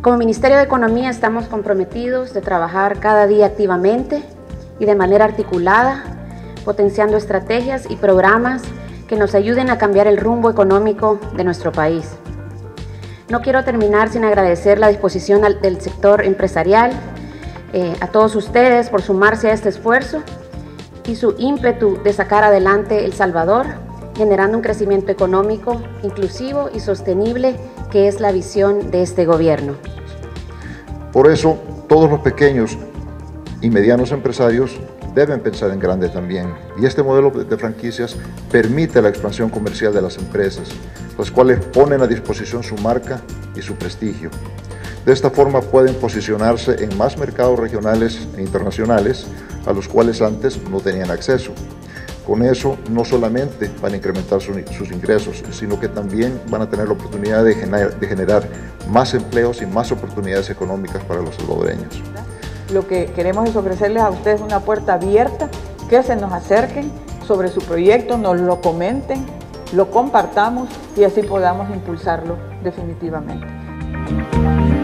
Como Ministerio de Economía estamos comprometidos de trabajar cada día activamente y de manera articulada, potenciando estrategias y programas que nos ayuden a cambiar el rumbo económico de nuestro país. No quiero terminar sin agradecer la disposición del sector empresarial, a todos ustedes por sumarse a este esfuerzo y su ímpetu de sacar adelante El Salvador, generando un crecimiento económico inclusivo y sostenible, que es la visión de este gobierno. Por eso, todos los pequeños y medianos empresarios deben pensar en grande también, y este modelo de franquicias permite la expansión comercial de las empresas, las cuales ponen a disposición su marca y su prestigio. De esta forma pueden posicionarse en más mercados regionales e internacionales a los cuales antes no tenían acceso. Con eso no solamente van a incrementar sus ingresos, sino que también van a tener la oportunidad de generar más empleos y más oportunidades económicas para los salvadoreños. Lo que queremos es ofrecerles a ustedes una puerta abierta, que se nos acerquen sobre su proyecto, nos lo comenten, lo compartamos y así podamos impulsarlo definitivamente.